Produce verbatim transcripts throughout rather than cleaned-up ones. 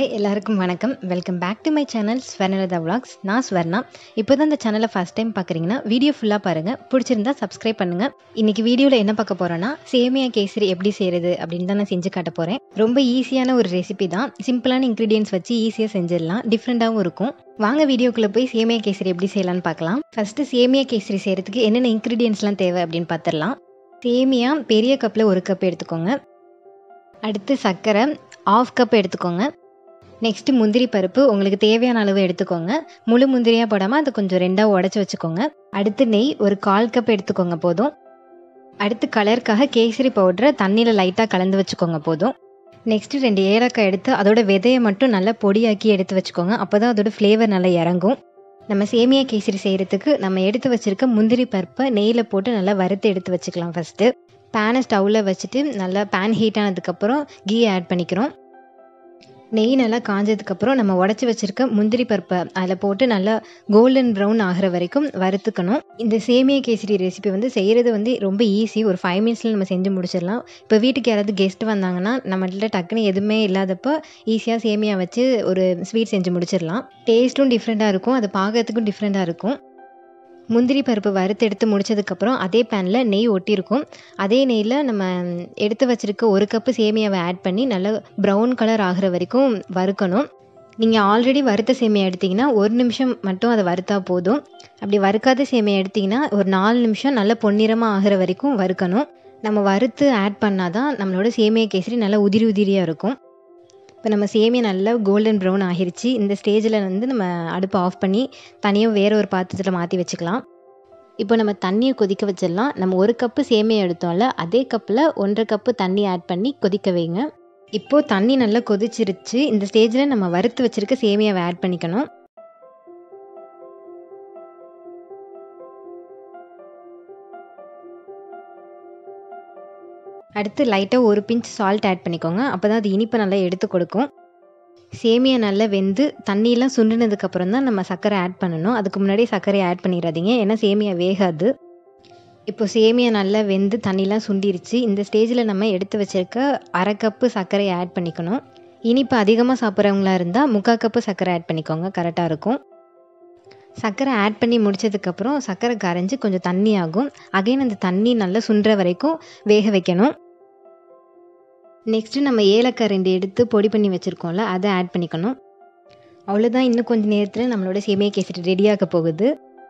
Hi எல்லாருக்கும் வணக்கம். Welcome back to my channel Swarnalatha vlogs. நான் ஸ்வர்னா. இப்போ தான் இந்த சேனலை ஃபஸ்ட் டைம் பார்க்குறீங்கன்னா வீடியோ ஃபுல்லாக பாருங்கள். பிடிச்சிருந்தா சப்ஸ்கிரைப் பண்ணுங்கள். இன்றைக்கி வீடியோவில் என்ன பார்க்க போகிறோன்னா சேமியா கேசரி எப்படி செய்கிறது அப்படின்னு தான் நான் செஞ்சு காட்ட போகிறேன். ரொம்ப ஈஸியான ஒரு ரெசிபி தான். சிம்பிளான இன்க்ரீடியன்ஸ் வச்சு ஈஸியாக செஞ்சிடலாம். டிஃப்ரெண்ட்டாகவும் இருக்கும். வாங்க வீடியோக்குள்ளே போய் சேமியா கேசரி எப்படி செய்யலான்னு பார்க்கலாம். ஃபஸ்ட்டு சேமியா கேசரி செய்கிறதுக்கு என்னென்ன இன்க்ரீடியன்ஸ்லாம் தேவை அப்படின்னு பார்த்துடலாம். சேமியா பெரிய கப்பில் ஒரு கப் எடுத்துக்கோங்க. அடுத்து சர்க்கரை ஆஃப் கப் எடுத்துக்கோங்க. நெக்ஸ்ட்டு முந்திரி பருப்பு உங்களுக்கு தேவையான அளவு எடுத்துக்கோங்க. முழு முந்திரியாக போடாமல் அதை கொஞ்சம் ரெண்டாக உடச்சி வச்சுக்கோங்க. அடுத்து நெய் ஒரு கால் கப் எடுத்துக்கோங்க போதும். அடுத்து கலருக்காக கேசரி பவுடரை தண்ணியில் லைட்டாக கலந்து வச்சுக்கோங்க போதும். நெக்ஸ்ட்டு ரெண்டு ஏலக்காய் எடுத்து அதோட விதையை மட்டும் நல்லா பொடியாக்கி எடுத்து வச்சுக்கோங்க. அப்போ தான் அதோட ஃப்ளேவர் நல்லா இறங்கும். நம்ம சேமியா கேசரி செய்கிறதுக்கு நம்ம எடுத்து வச்சுருக்க முந்திரி பருப்பை நெய்யில் போட்டு நல்லா வறுத்து எடுத்து வச்சுக்கலாம். ஃபஸ்ட்டு பேனை ஸ்டவ்வில் வச்சுட்டு நல்லா பேன் ஹீட் ஆனதுக்கப்புறம் கீ ஆட் பண்ணிக்கிறோம். நெய் நல்லா காஞ்சதுக்கப்புறம் நம்ம உடச்சி வச்சுருக்க முந்திரி பருப்பை அதில் போட்டு நல்லா கோல்டன் ப்ரௌன் ஆகிற வரைக்கும் வறுத்துக்கணும். இந்த சேமியா கேசரி ரெசிபி வந்து செய்கிறது வந்து ரொம்ப ஈஸி. ஒரு ஃபைவ் மினிட்ஸில் நம்ம செஞ்சு முடிச்சிடலாம். இப்போ வீட்டுக்கு யாராவது கெஸ்ட் வந்தாங்கன்னா நம்மள்ட்ட டக்குன்னு எதுவுமே இல்லாதப்போ ஈஸியாக சேமியா வச்சு ஒரு ஸ்வீட் செஞ்சு முடிச்சிடலாம். டேஸ்ட்டும் டிஃப்ரெண்ட்டாக இருக்கும், அது பார்க்கறதுக்கும் டிஃப்ரெண்ட்டாக இருக்கும். முந்திரி பருப்பு வறுத்து எடுத்து முடிச்சதுக்கப்புறம் அதே பேனில் நெய் ஒட்டியிருக்கும். அதே நெய்யில் நம்ம எடுத்து வச்சுருக்க ஒரு கப்பு சேமியாவை ஆட் பண்ணி நல்லா ப்ரௌன் கலர் ஆகிற வரைக்கும் வறுக்கணும். நீங்கள் ஆல்ரெடி வறுத்த சேமியா எடுத்திங்கன்னா ஒரு நிமிஷம் மட்டும் அதை வறுத்தா போதும். அப்படி வறுக்காத சேமியா எடுத்திங்கன்னா ஒரு நாலு நிமிஷம் நல்லா பொன்னிறமாக ஆகிற வரைக்கும் வறுக்கணும். நம்ம வறுத்து ஆட் பண்ணால் தான் நம்மளோட சேமியா கேசரி நல்லா உதிரி உதிரியாக இருக்கும். இப்போ நம்ம சேமியா நல்லா கோல்டன் ப்ரௌன் ஆகிருச்சு. இந்த ஸ்டேஜில் வந்து நம்ம அடுப்பை ஆஃப் பண்ணி தனியாக வேறு ஒரு பாத்திரத்தில் மாற்றி வச்சுக்கலாம். இப்போ நம்ம தண்ணியை கொதிக்க வச்சிடலாம். நம்ம ஒரு கப்பு சேமியா எடுத்தோம்ல அதே கப்பில் ஒன்றரை கப்பு தண்ணி ஆட் பண்ணி கொதிக்க வைங்க. இப்போது தண்ணி நல்லா கொதிச்சிருச்சு. இந்த ஸ்டேஜில் நம்ம வறுத்து வச்சுருக்க சேமியாவை ஆட் பண்ணிக்கணும். அடுத்து லைட்டாக ஒரு பிஞ்ச் சால்ட் ஆட் பண்ணிக்கோங்க. அப்போ தான் அது இனிப்பை நல்லா எடுத்து கொடுக்கும். சேமியா நல்லா வெந்து தண்ணியெலாம் சுண்டினதுக்கப்புறம் தான் நம்ம சர்க்கரை ஆட் பண்ணணும். அதுக்கு முன்னாடி சர்க்கரையை ஆட் பண்ணிடாதீங்க, ஏன்னா சேமியா வேகாது. இப்போ சேமியா நல்லா வெந்து தண்ணிலாம் சுண்டிருச்சு. இந்த ஸ்டேஜில் நம்ம எடுத்து வச்சுருக்க அரை கப்பு சர்க்கரையை ஆட் பண்ணிக்கணும். இனிப்பு அதிகமாக சாப்பிட்றவங்களா இருந்தால் முக்கால் கப்பு சர்க்கரை ஆட் பண்ணிக்கோங்க, கரெக்டாக இருக்கும். சர்க்கரை ஆட் பண்ணி முடிச்சதுக்கப்புறம் சர்க்கரை கரைஞ்சி கொஞ்சம் தண்ணி ஆகும். அகைன் அந்த தண்ணி நல்லா சுண்டுற வரைக்கும் வேக வைக்கணும். நெக்ஸ்ட்டு நம்ம ஏலக்காய் ரெண்டு எடுத்து பொடி பண்ணி வச்சுருக்கோம்ல அதை ஆட் பண்ணிக்கணும். அவ்வளோதான், இன்னும் கொஞ்சம் நேரத்தில் நம்மளோட சேமியா கேசரி ரெடியாக போகுது.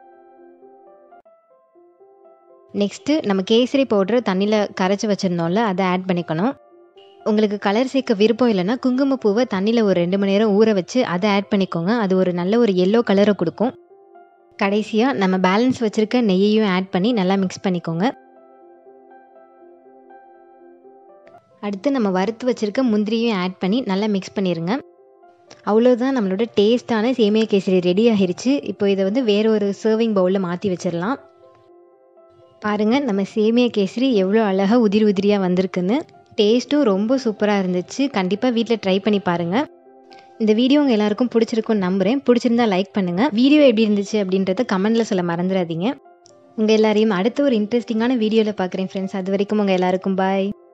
நெக்ஸ்ட்டு நம்ம கேசரி பவுடரை தண்ணியில் கரைச்சி வச்சுருந்தோம்ல அதை ஆட் பண்ணிக்கணும். உங்களுக்கு கலர் சேர்க்க விருப்பம் இல்லைன்னா குங்குமப்பூவை தண்ணியில் ஒரு ரெண்டு மணி நேரம் ஊற வச்சு அதை ஆட் பண்ணிக்கோங்க. அது ஒரு நல்ல ஒரு எல்லோ கலரை கொடுக்கும். கடைசியாக நம்ம பேலன்ஸ் வச்சுருக்க நெய்யையும் ஆட் பண்ணி நல்லா மிக்ஸ் பண்ணிக்கோங்க. அடுத்து நம்ம வறுத்து வச்சுருக்க முந்திரியும் ஆட் பண்ணி நல்லா மிக்ஸ் பண்ணிடுங்க. அவ்வளோதான், நம்மளோட டேஸ்ட்டான சேமியா கேசரி ரெடி ஆகிருச்சு. இப்போ இதை வந்து வேறு ஒரு சர்விங் பவுலில் மாற்றி வச்சிடலாம். பாருங்கள், நம்ம சேமியா கேசரி எவ்வளோ அழகாக உதிரி உதிரியாக வந்திருக்குன்னு. டேஸ்ட்டும் ரொம்ப சூப்பராக இருந்துச்சு. கண்டிப்பாக வீட்டில் ட்ரை பண்ணி பாருங்கள். இந்த வீடியோ உங்கள் எல்லாருக்கும் பிடிச்சிருக்குன்னு நம்புகிறேன். பிடிச்சிருந்தா லைக் பண்ணுங்கள். வீடியோ எப்படி இருந்துச்சு அப்படின்றத கமெண்ட்டில் சொல்ல மறந்துடாதீங்க. உங்கள் எல்லாரையும் அடுத்த ஒரு இன்ட்ரெஸ்டிங்கான வீடியோவில் பார்க்குறேன் ஃப்ரெண்ட்ஸ். அது வரைக்கும் உங்கள் எல்லாருக்கும் பாய்.